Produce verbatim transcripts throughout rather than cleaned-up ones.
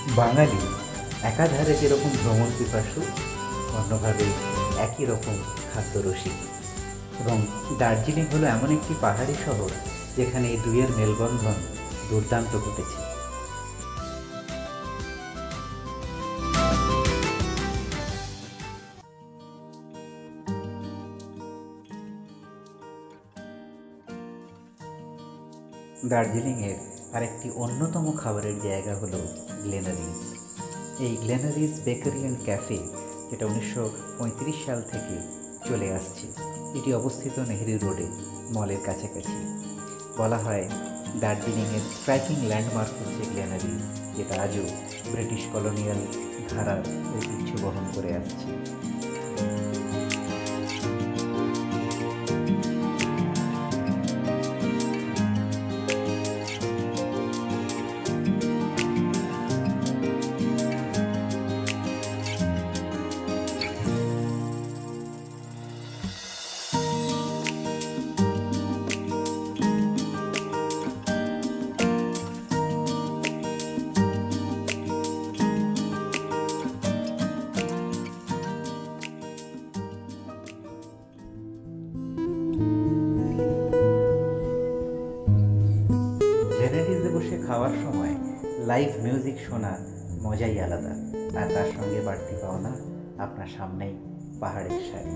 বাঙালি একাধারে যেরকম ভ্রমণ পিপাসু, অন্যভাবে একই রকম খাদ্যরসিক। এবং দার্জিলিং হলো এমন একটি পাহাড়ি শহর যেখানে এই দুইয়ের মেলবন্ধন দুর্দান্ত ঘটেছে। দার্জিলিংয়ের আরেকটি অন্যতম খাবারের জায়গা হলো গ্লেনারিজ। এই গ্লেনারিজ বেকারি অ্যান্ড ক্যাফে, যেটা উনিশশো পঁয়ত্রিশ সাল থেকে চলে আসছে, এটি অবস্থিত নেহেরু রোডে, মলের কাছাকাছি। বলা হয় দার্জিলিংয়ের স্ট্রাইকিং ল্যান্ডমার্ক হচ্ছে গ্লেনারিজ, যেটা আজও ব্রিটিশ কলোনিয়াল ধারার ঐতিহ্য বহন করে আসছে। গ্লেনারিজে বসে খাওয়ার সময় লাইভ মিউজিক শোনার মজাই আলাদা, আর তার সঙ্গে বাড়তি পাওনা আপনার সামনেই পাহাড়ের সারি।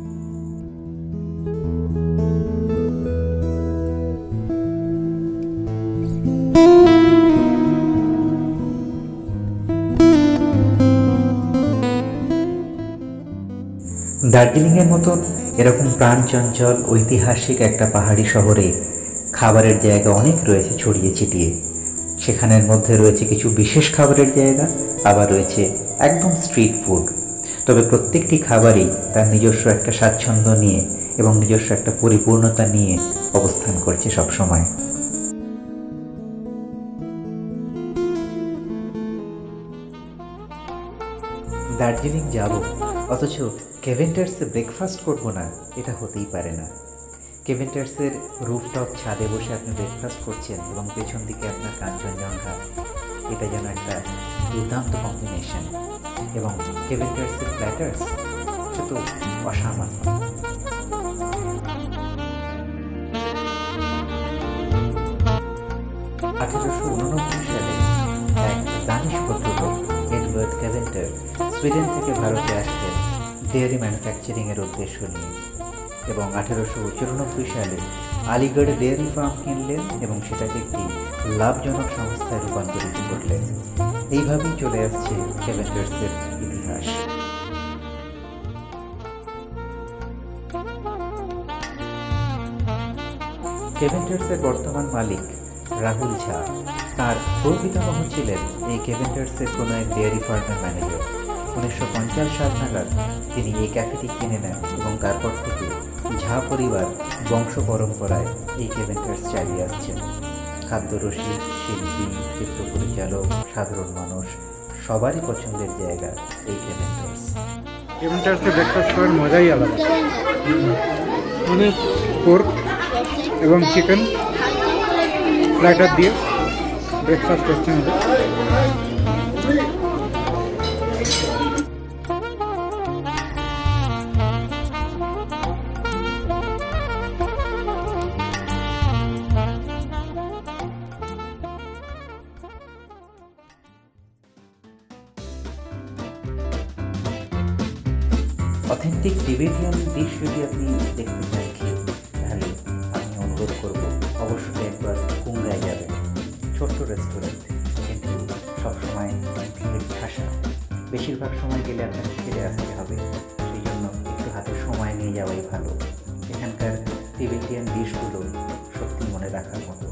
দার্জিলিংয়ের মতন এরকম প্রাণচঞ্চল ঐতিহাসিক একটা পাহাড়ি শহরে খাবারের জায়গা অনেক রয়েছে ছড়িয়ে ছিটিয়ে। সেখানের মধ্যে রয়েছে কিছু বিশেষ খাবারের জায়গা, আবার রয়েছে একদম স্ট্রিট ফুড। তবে প্রত্যেকটি খাবারই তার নিজস্ব একটা স্বাচ্ছন্দ্য নিয়ে এবং নিজস্ব একটা পরিপূর্ণতা নিয়ে অবস্থান করছে সবসময়। দার্জিলিং যাব অথচ কেভেন্টার্সে ব্রেকফাস্ট করব না, এটা হতেই পারে না। কেভেন্টার্সের রুফটপ ছাদে বসে আপনি ব্রেকফাস্ট করছেন এবং পেছন দিকে আপনার কাঞ্চনজঙ্ঘা, এটা যেন একটা দুর্দান্ত কম্বিনেশন। এবং কেভেন্টার্সের প্ল্যাটার্স, সে তো অসামান্য। আঠেরোশো উননব্বই সালে এক দানিশ ভদ্রলোক এডওয়ার্ড কেভেন্টার সুইডেন থেকে ভারতে আসতেন ডেয়ারি ম্যানুফ্যাকচারিংয়ের উদ্দেশ্য নিয়ে, এবং আঠেরোশো চুরানব্বই সালে আলিগড়ে ডেয়ারি ফার্ম কিনলেন এবং সেটাকে একটি লাভজনক সংস্থায় রূপান্তরিত করলেন। এইভাবেই চলে আসছে কেভেন্টার্সের ইতিহাস। কেভেন্টার্সের বর্তমান মালিক রাহুল ঝা, তার প্রপিতামহ ছিলেন এই কেভেন্টার্সের কোনো এক ডেয়ারি ফার্মের ম্যানেজার। উনিশশো পঞ্চাশ সাল নাগাদ তিনি এই ক্যাফেটি কিনে নেন এবং তারপর থেকে ঝা পরিবার বংশ পরম্পরায় এই কেভেন্টার্স চালিয়ে আসছেন। খাদ্যরসিক, শিল্পী, চিত্র পরিচালক, সাধারণ মানুষ সবারই পছন্দের জায়গা এই কেভেন্টার্স। কেভেন্টার্সে ব্রেকফাস্ট করার মজাই আলাদা। মানে পোর্ক এবং চিকেন প্ল্যাটার দিয়ে ব্রেকফাস্ট করছেন। অথেন্টিক টিবেটিয়ান ডিশ যদি আপনি দেখতে চান খেয়ে, তাহলে আমি অনুরোধ করব অবশ্যই একবার কুংরায় যাবেন। ছোট্ট রেস্টুরেন্ট, কিন্তু সবসময় ভিড় ঠাসা। বেশিরভাগ সময় গেলে আপনাকে ফিরে আসতে হবে, সেই জন্য একটু হাতে সময় নিয়ে যাওয়াই ভালো। এখানকার টিবেটিয়ান ডিশগুলো সত্যি মনে রাখার মতো।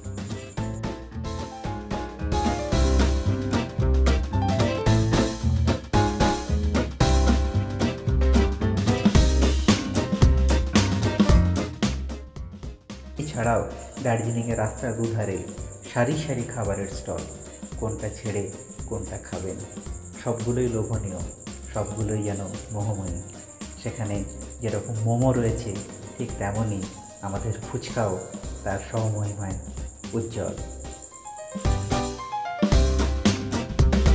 এছাড়াও দার্জিলিংয়ের রাস্তার দুধারে সারি সারি খাবারের স্টল, কোনটা ছেড়ে কোনটা খাবেন, সবগুলোই লোভনীয়, সবগুলোই যেন মোহময়ী। সেখানে যেরকম মোমো রয়েছে, ঠিক তেমনই আমাদের ফুচকাও তার সমমহিমায় উজ্জ্বল।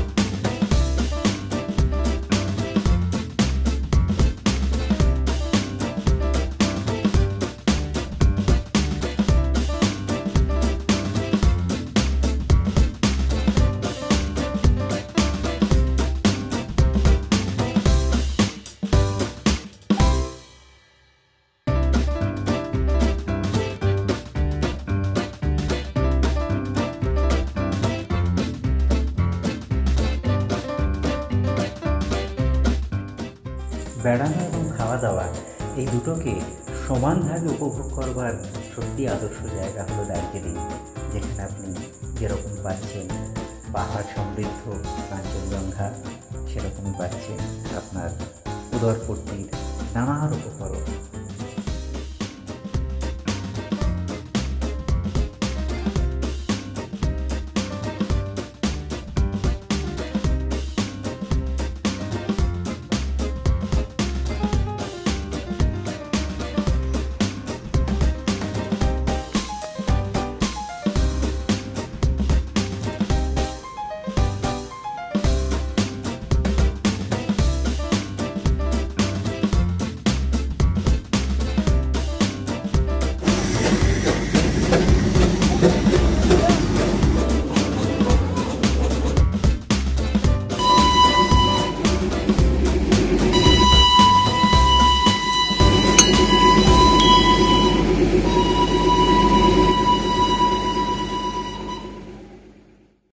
বেড়ানো এবং খাওয়া দাওয়া এই দুটোকে সমানভাবে উপভোগ করবার সত্যি আদর্শ জায়গা হলো দার্জিলিং, যেখানে আপনি যেরকম পাচ্ছেন পাহাড় সমৃদ্ধ কাঞ্চনজঙ্ঘা, সেরকমই পাচ্ছেন আপনার উদরপট্টির নানা উপকরণ।